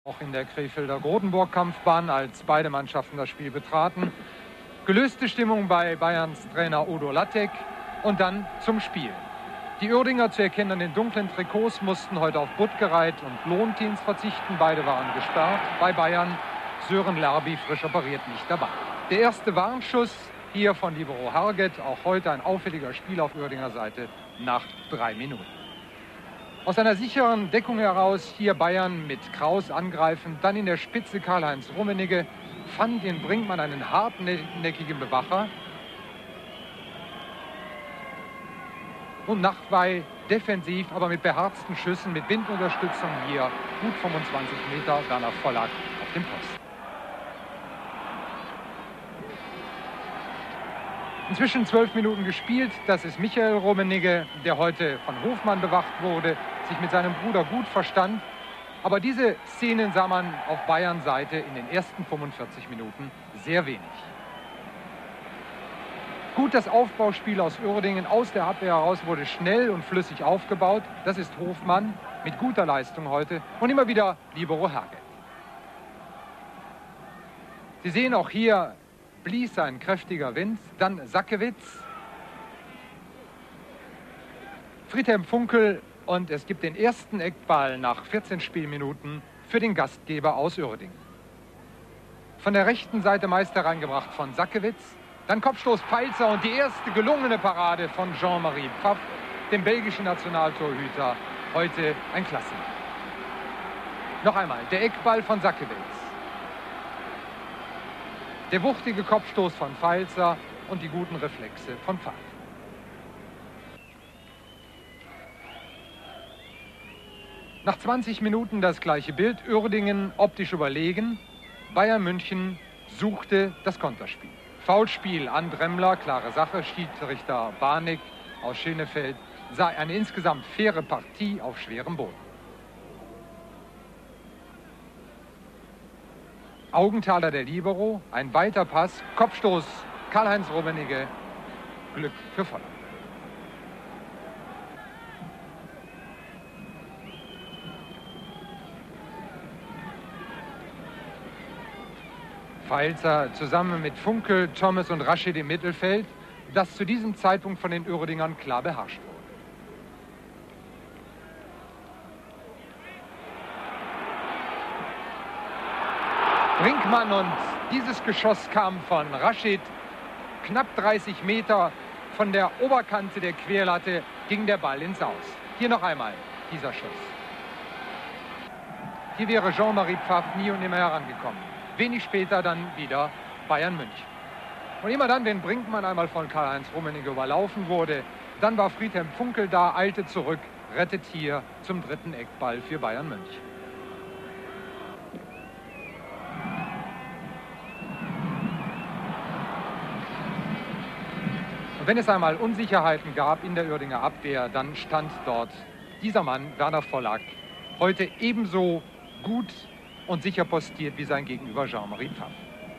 Auch in der Krefelder Grodenburg-Kampfbahn, als beide Mannschaften das Spiel betraten. Gelöste Stimmung bei Bayerns Trainer Udo Lattek und dann zum Spiel. Die Uerdinger, zu erkennen an den dunklen Trikots, mussten heute auf Buttgereit und Lohnteams verzichten. Beide waren gesperrt. Bei Bayern Sören Lerby, frisch operiert, nicht dabei. Der erste Warnschuss hier von Libero Harget. Auch heute ein auffälliger Spiel auf Uerdinger Seite nach 3 Minuten. Aus einer sicheren Deckung heraus hier Bayern mit Kraus angreifen. Dann in der Spitze Karl-Heinz Rummenigge. Fand in Brinkmann einen hartnäckigen Bewacher. Und Nachtwey defensiv, aber mit beharzten Schüssen, mit Windunterstützung hier gut 25 Meter, Werner Vollack auf dem Posten. Inzwischen 12 Minuten gespielt. Das ist Michael Rummenigge, der heute von Hofmann bewacht wurde, sich mit seinem Bruder gut verstand. Aber diese Szenen sah man auf Bayern Seite in den ersten 45 Minuten sehr wenig. Gut, das Aufbauspiel aus Uerdingen aus der Abwehr heraus wurde schnell und flüssig aufgebaut. Das ist Hofmann mit guter Leistung heute und immer wieder Libero Harget. Sie sehen auch hier blies ein kräftiger Wind, dann Sackewitz, Friedhelm Funkel und es gibt den ersten Eckball nach 14 Spielminuten für den Gastgeber aus Uerdingen. Von der rechten Seite meist hereingebracht von Sackewitz. Dann Kopfstoß Pfalzer und die erste gelungene Parade von Jean-Marie Pfaff, dem belgischen Nationaltorhüter. Heute ein Klassenerhalt. Noch einmal, der Eckball von Sackewitz. Der wuchtige Kopfstoß von Pfalzer und die guten Reflexe von Pfaff. Nach 20 Minuten das gleiche Bild. Uerdingen optisch überlegen. Bayern München suchte das Konterspiel. Foulspiel an Dremmler, klare Sache. Schiedsrichter Barnig aus Schenefeld sah eine insgesamt faire Partie auf schwerem Boden. Augenthaler der Libero, ein weiter Pass, Kopfstoß Karl-Heinz Rummenigge, Glück für Vollack. Pfalzer zusammen mit Funkel, Thomas und Raschid im Mittelfeld, das zu diesem Zeitpunkt von den Uerdingern klar beherrscht wurde. Brinkmann und dieses Geschoss kam von Raschid. Knapp 30 Meter von der Oberkante der Querlatte ging der Ball ins Aus. Hier noch einmal dieser Schuss. Hier wäre Jean-Marie Pfaff nie und nimmer herangekommen. Wenig später dann wieder Bayern München. Und immer dann, wenn Brinkmann einmal von Karl-Heinz Rummenigge überlaufen wurde, dann war Friedhelm Funkel da, eilte zurück, rettet hier zum dritten Eckball für Bayern München. Und wenn es einmal Unsicherheiten gab in der Uerdinger Abwehr, dann stand dort dieser Mann, Werner Vollack, heute ebenso gut und sicher postiert wie sein Gegenüber Jean-Marie Pfaff.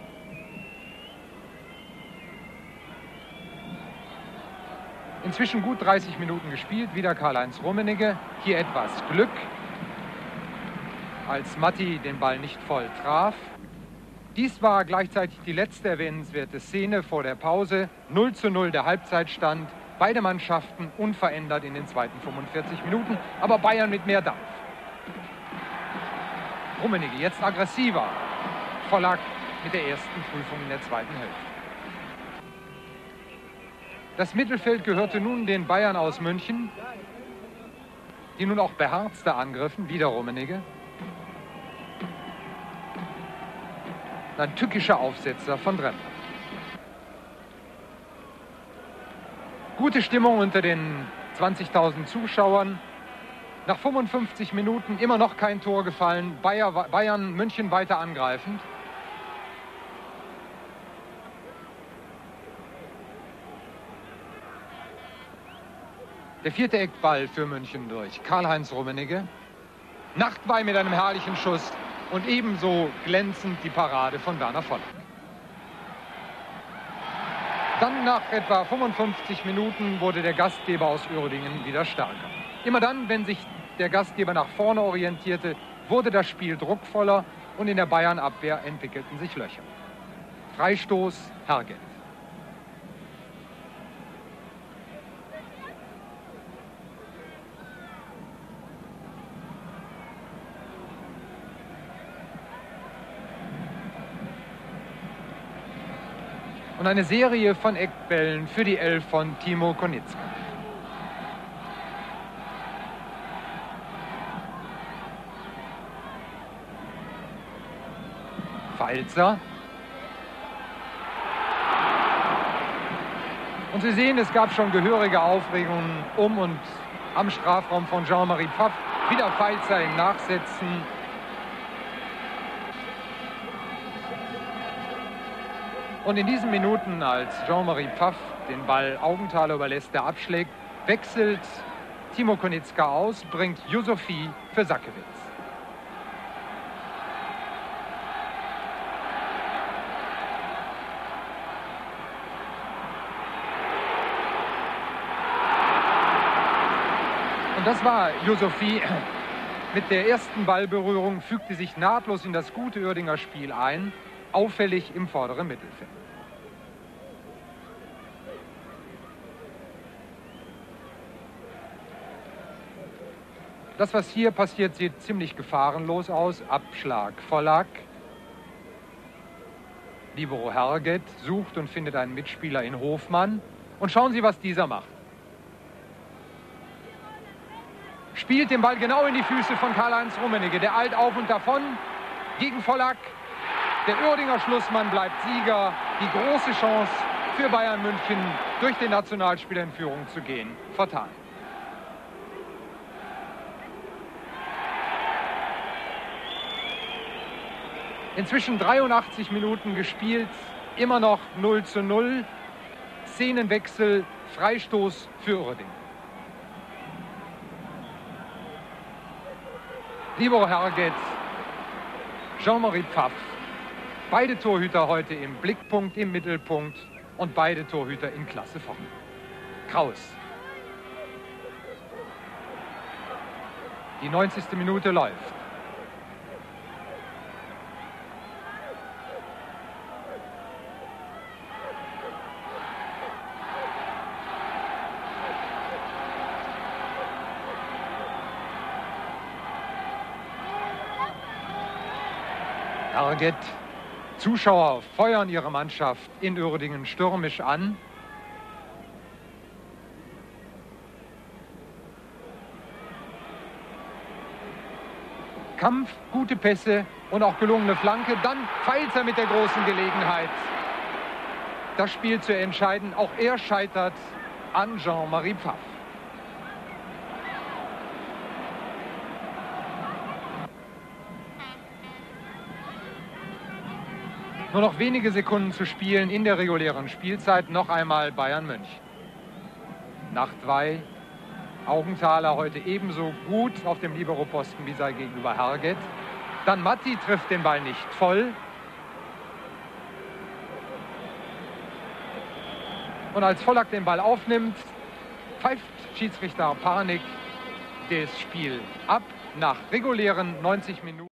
Inzwischen gut 30 Minuten gespielt, wieder Karl-Heinz Rummenigge. Hier etwas Glück, als Matti den Ball nicht voll traf. Dies war gleichzeitig die letzte erwähnenswerte Szene vor der Pause. 0:0 der Halbzeitstand. Beide Mannschaften unverändert in den zweiten 45 Minuten, aber Bayern mit mehr Dampf. Rummenigge jetzt aggressiver. Vollack mit der ersten Prüfung in der zweiten Hälfte. Das Mittelfeld gehörte nun den Bayern aus München, die nun auch beherzter angriffen. Wieder Rummenigge. Ein tückischer Aufsetzer von Dremmler. Gute Stimmung unter den 20.000 Zuschauern. Nach 55 Minuten immer noch kein Tor gefallen. Bayern München weiter angreifend. Der vierte Eckball für München durch Karl-Heinz Rummenigge. Nachtwey mit einem herrlichen Schuss und ebenso glänzend die Parade von Werner Vollack. Dann nach etwa 55 Minuten wurde der Gastgeber aus Uerdingen wieder stärker. Immer dann, wenn sich der Gastgeber nach vorne orientierte, wurde das Spiel druckvoller und in der Bayern-Abwehr entwickelten sich Löcher. Freistoß Herget. Und eine Serie von Eckbällen für die Elf von Timo Konietzka. Pfalzer. Und Sie sehen, es gab schon gehörige Aufregungen um und am Strafraum von Jean-Marie Pfaff. Wieder Pfalzer im Nachsetzen. Und in diesen Minuten, als Jean-Marie Pfaff den Ball Augenthaler überlässt, der abschlägt, wechselt Timo Konietzka aus, bringt Yusufi für Sackewitz. Und das war Yusufi. Mit der ersten Ballberührung fügte sich nahtlos in das gute Uerdinger Spiel ein, auffällig im vorderen Mittelfeld. Das, was hier passiert, sieht ziemlich gefahrenlos aus. Abschlag Vollack. Libero Herget sucht und findet einen Mitspieler in Hofmann. Und schauen Sie, was dieser macht. Spielt den Ball genau in die Füße von Karl-Heinz Rummenigge. Der eilt auf und davon gegen Vollack. Der Uerdinger Schlussmann bleibt Sieger. Die große Chance für Bayern München, durch den Nationalspieler in Führung zu gehen, vertan. Inzwischen 83 Minuten gespielt, immer noch 0:0. Szenenwechsel, Freistoß für Uerdingen. Libero Herget, Jean-Marie Pfaff. Beide Torhüter heute im Blickpunkt, im Mittelpunkt und beide Torhüter in Klasse vorn. Kraus. Die 90. Minute läuft. Herget. Zuschauer feuern ihre Mannschaft in Uerdingen stürmisch an. Kampf, gute Pässe und auch gelungene Flanke. Dann Pfalzer mit der großen Gelegenheit, das Spiel zu entscheiden. Auch er scheitert an Jean-Marie Pfaff. Nur noch wenige Sekunden zu spielen in der regulären Spielzeit. Noch einmal Bayern München. Nachtwey. Augenthaler heute ebenso gut auf dem Libero-Posten wie sei gegenüber Herget. Dann Matti trifft den Ball nicht voll. Und als Vollack den Ball aufnimmt, pfeift Schiedsrichter Parnik das Spiel ab nach regulären 90 Minuten.